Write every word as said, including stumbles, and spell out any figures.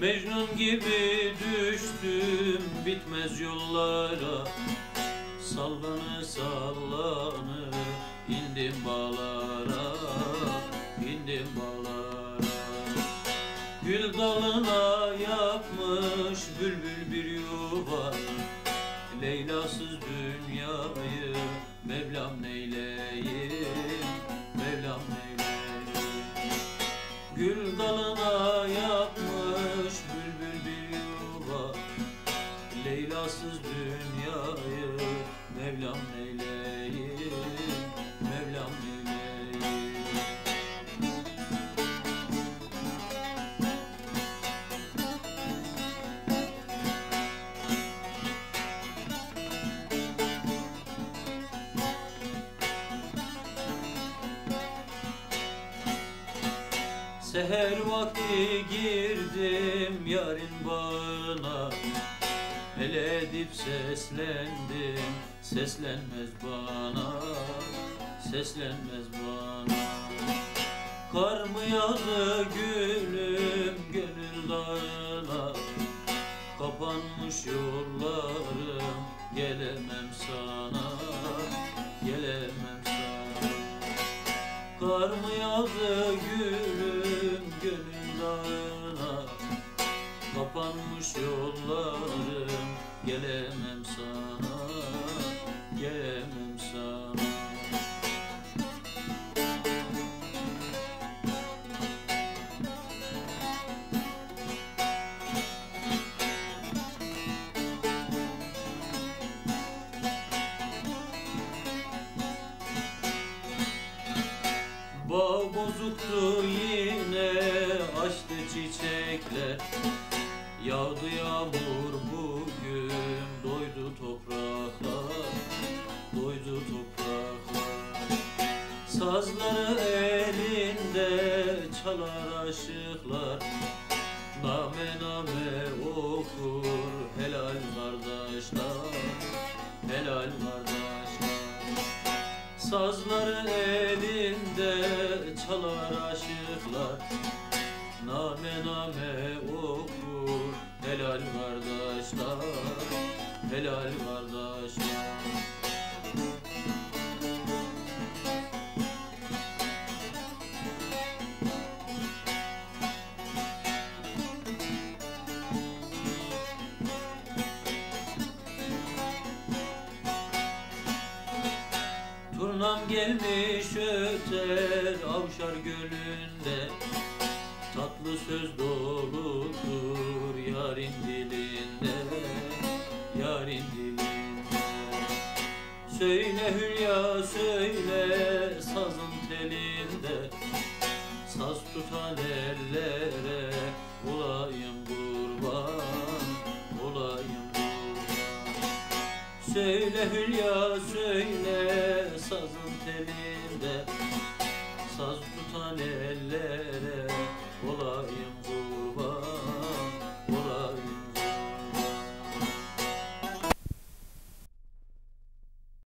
Mecnun gibi düştüm bitmez yollara, sallanı sallanı indim bağlara, indim bağlara. Gül dalına yapmış bülbül bir yuva, Leylasız dünyayı Mevlam neyleyim, Mevlam neyleyim. Gül dalına yapmış bülbül bir yuva, Leylasız dünyayı Mevlam neyleyim, Mevlam neyleyim. Seher vakti girdim yarın bağına, el edip seslendim, seslenmez bana, seslenmez bana. Kar mı yağdı gülüm gönül dağına, kapanmış yollarım, gelemem sana, gelemem sana. Kar mı yağdı gülüm gönül dağına, kapanmış yollarım, gelemem sana, gelemem sana. Bağ bozuktu yine açtı çiçekler, yağdı yağmur bugün doydu topraklar, doydu topraklar. Sazları elinde çalar aşıklar, name name okur helal kardeşler, helal kardeşler. Sazları elinde çalar aşıklar, name name okur helal kardeşler, helal kardeşler. Turnam gelmiş öter Avşar gölünde, tatlı söz doludur yarın dilinde, yarın dilinde. Söyle Hülya söyle sazın telinde, saz tutan ellere olayım kurban, olayım kurban. Söyle Hülya